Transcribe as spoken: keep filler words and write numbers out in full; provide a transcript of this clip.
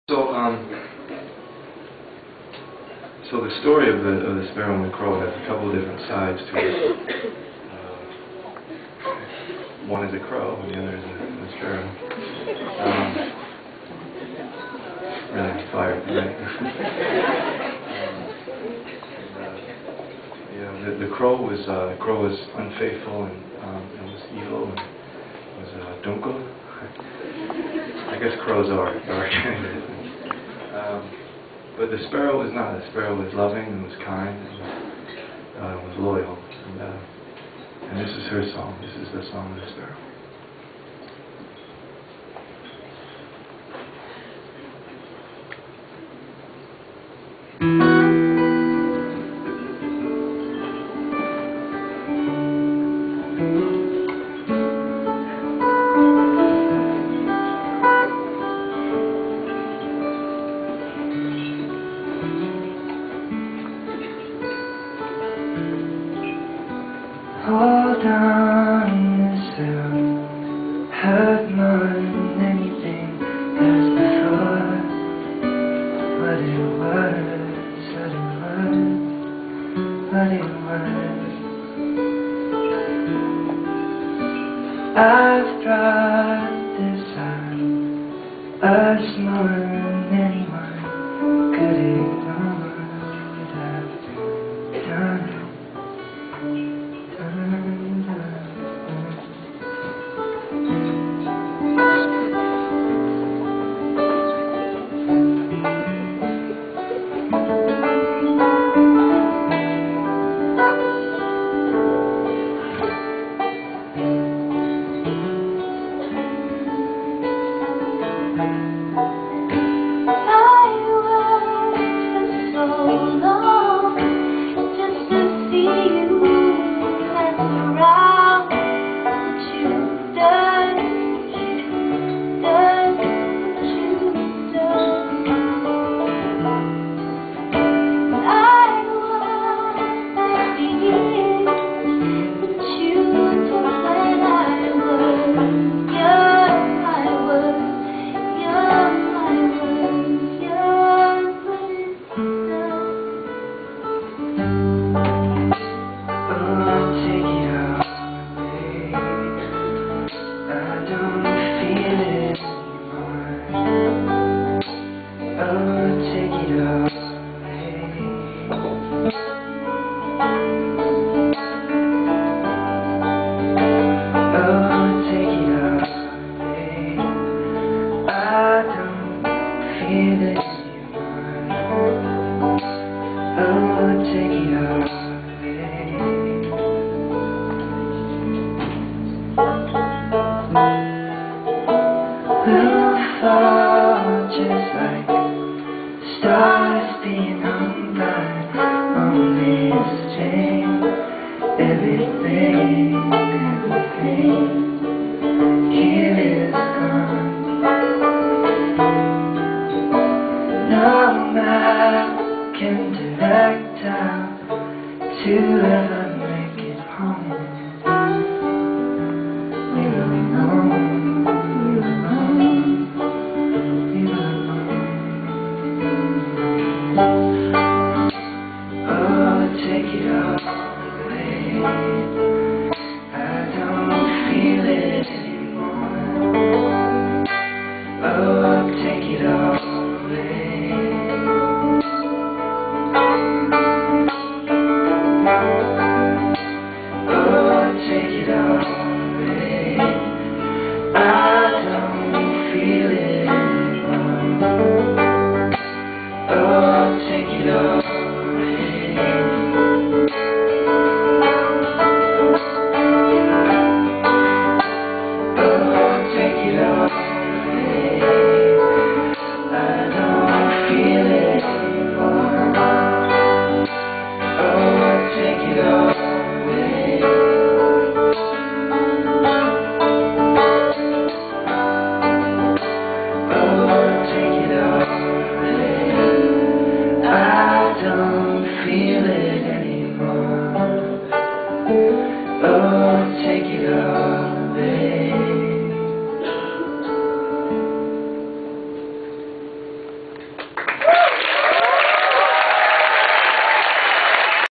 So, um, so the story of the of the sparrow and the crow has a couple of different sides to it. Uh, one is a crow, and the other is a, a sparrow. Um, really fired tonight. um, uh, you know, the, the crow was uh, the crow was unfaithful and um, it was evil and was uh, dunkel. I guess crows are are kind of. Um, but the sparrow was not. The sparrow was loving and was kind and uh, was loyal. And, uh, and this is her song. This is the song of the sparrow. Hold on, this will hurt more than anything as before. What it was, what it was, what it was. I've brought this on us more than anyone could ignore. I've done it. Just like stars being undone, only a chain. Everything, everything here is gone. No map can direct how to ever